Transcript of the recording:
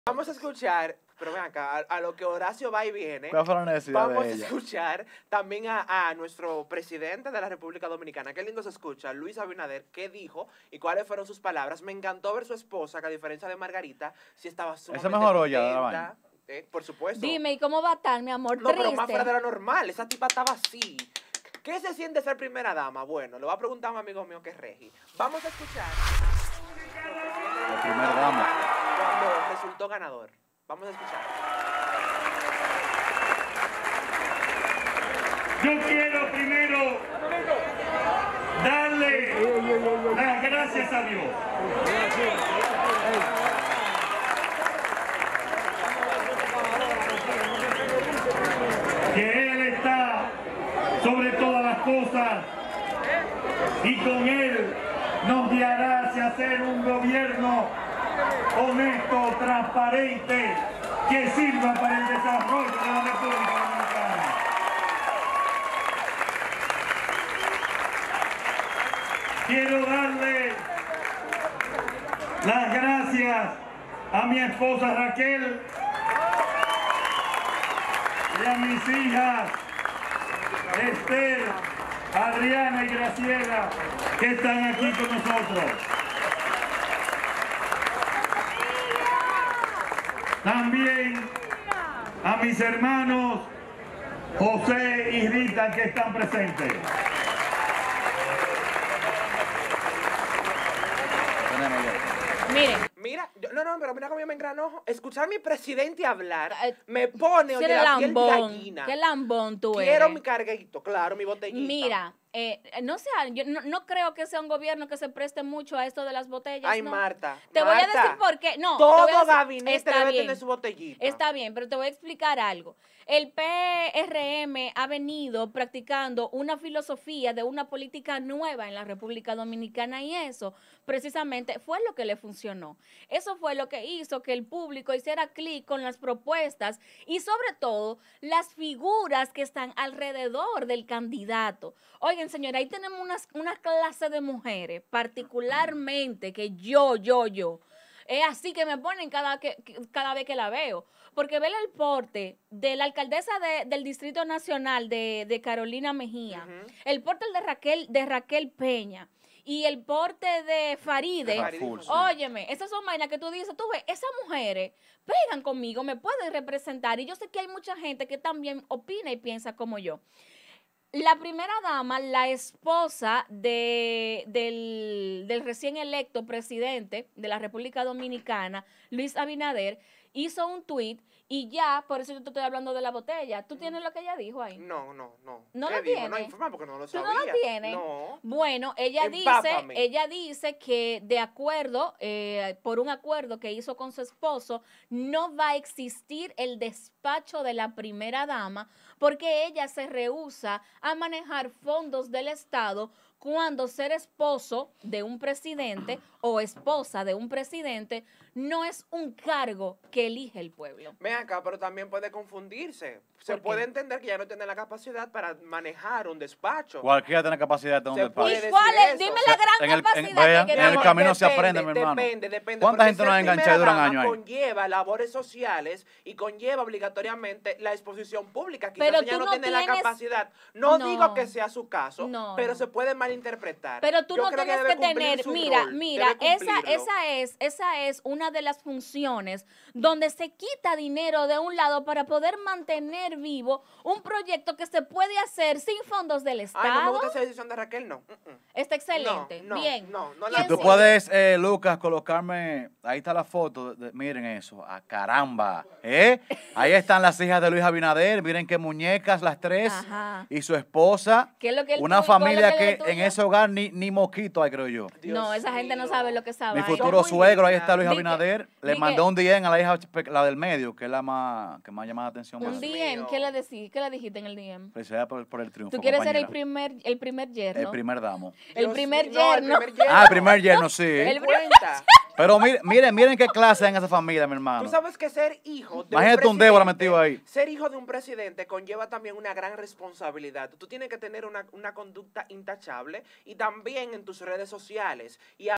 Vamos a escuchar, pero ven acá, a lo que Horacio va y viene. ¿Cuál fue la necesidad Vamos de a ella? escuchar también a nuestro presidente de la República Dominicana. Qué lindo se escucha, Luis Abinader, qué dijo y cuáles fueron sus palabras. Me encantó ver su esposa, que a diferencia de Margarita, sí estaba sumamente mejoró ya de la contenta. Por supuesto. Dime, ¿y cómo va a estar, mi amor? No, pero más Triste. fuera de lo normal. Esa tipa estaba así. ¿Qué se siente ser primera dama? Bueno, le voy a preguntar a un amigo mío que es Regi. Vamos a escuchar. La primera dama. Cuando resultó ganador. Vamos a escuchar. Yo quiero primero darle las gracias a Dios. Que Él está sobre todas las cosas y con Él nos guiará hacia hacer un gobierno honesto, transparente, que sirva para el desarrollo de la República Dominicana. Quiero darle las gracias a mi esposa Raquel y a mis hijas Esther, Adriana y Graciela, que están aquí con nosotros. También a mis hermanos José y Rita, que están presentes. Tenemos ya. Miren, Mira, no, pero mira cómo yo me engranojo. Escuchar a mi presidente hablar Ay, me pone, si oye, eres la piel de lambón, gallina. qué lambón tú Quiero eres. mi carguito, claro, mi botellita. Mira, no sé, yo no creo que sea un gobierno que se preste mucho a esto de las botellas. Ay, no. Marta. Te voy a Marta, decir por qué. No, te todo voy a decir- gabinete está debe bien. tener su botellita. Está bien, pero te voy a explicar algo. El PRM ha venido practicando una filosofía de una política nueva en la República Dominicana y eso precisamente fue lo que le funcionó. Eso fue lo que hizo que el público hiciera clic con las propuestas y sobre todo las figuras que están alrededor del candidato. Oigan, señora, ahí tenemos una clase de mujeres, particularmente que yo. Es así que me ponen cada vez que la veo. Porque ver el porte de la alcaldesa del Distrito Nacional de Carolina Mejía, el porte de Raquel Peña y el porte de Faride, Faride, full, sí. óyeme, esas son vainas que tú dices, tú ves, esas mujeres pegan conmigo, me pueden representar y yo sé que hay mucha gente que también opina y piensa como yo. La primera dama, la esposa del recién electo presidente de la República Dominicana, Luis Abinader, hizo un tuit y ya, por eso yo te estoy hablando de la botella. ¿Tú tienes lo que ella dijo ahí? No. ¿No ¿Qué lo dijo? tiene? No, informa porque no lo ¿Tú sabía. no lo tienes? No. Bueno, ella Empápame. dice que de acuerdo, por un acuerdo que hizo con su esposo, no va a existir el despacho de la primera dama porque ella se rehúsa a manejar fondos del Estado cuando ser esposo de un presidente o esposa de un presidente no es un cargo que elige el pueblo. Ven acá, pero también puede confundirse. Se ¿Por qué? puede entender que ya no tiene la capacidad para manejar un despacho. Cualquiera tiene capacidad de tener Se un puede despacho. decir ¿Y cuál es? eso. Dime la gran capacidad vean, que en el tiene. camino se aprende, mi hermano. Depende. ¿Cuánta porque gente nos ser ha enganchado y primera duran dama años ahí? Conlleva labores sociales y conlleva obligatoriamente la exposición pública. Quizás Pero ella tú no no tiene la tienes- capacidad. No No. digo que sea su caso, No, pero no. se puede malinterpretar. Pero tú Yo no creo tienes debe que cumplir tener, su mira, rol, mira, debe esa es una de las funciones donde se quita dinero de un lado para poder mantener vivo un proyecto que se puede hacer sin fondos del Estado. Ay, no me gusta esa decisión de Raquel, no. Está excelente. No, Bien. no la Si ¿Quién tú sigue? puedes, Lucas, colocarme, ahí está la foto, miren eso, a caramba, ahí están las hijas de Luis Abinader, miren qué muñecas las tres, Ajá. y su esposa, ¿Qué es lo que el una tuyo? ¿Cuál es familia lo que que el tuyo? en ese hogar ni mosquito hay, creo yo. Dios No, esa gente no mío. sabe lo que sabe. Mi Son futuro muy suegro, ahí lindas. está Luis Di que- Abinader, le di mandó que- un DM a la hija, la del medio, que es la que más llama la atención. Un Dios DM, mío. ¿qué le dijiste en el DM? Felicidades por el triunfo, ¿Tú quieres ser compañera. el primer yerno? El primer damo. El Dios primer mío, no, el yerno. primer yerno. Ah, el primer yerno, sí. El- Cuenta. Pero miren qué clase en esa familia, mi hermano. Tú sabes que ser hijo de Imagínate un Débora metido ahí. Ser hijo de un presidente conlleva también una gran responsabilidad. Tú tienes que tener una conducta intachable y también en tus redes sociales. Y